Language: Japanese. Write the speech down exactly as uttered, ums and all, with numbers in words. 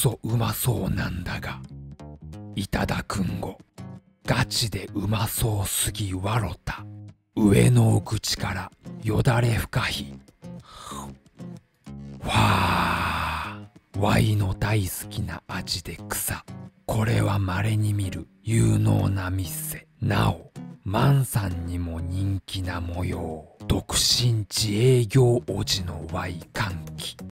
そうまそうなんだが、いただくんご、ガチでうまそうすぎわろた。上の口からよだれふかひ。わあ、わいの大好きな味で草。これは稀に見る有能な店。なお、万さんにも人気な模様。独身自営業おじのわい歓喜。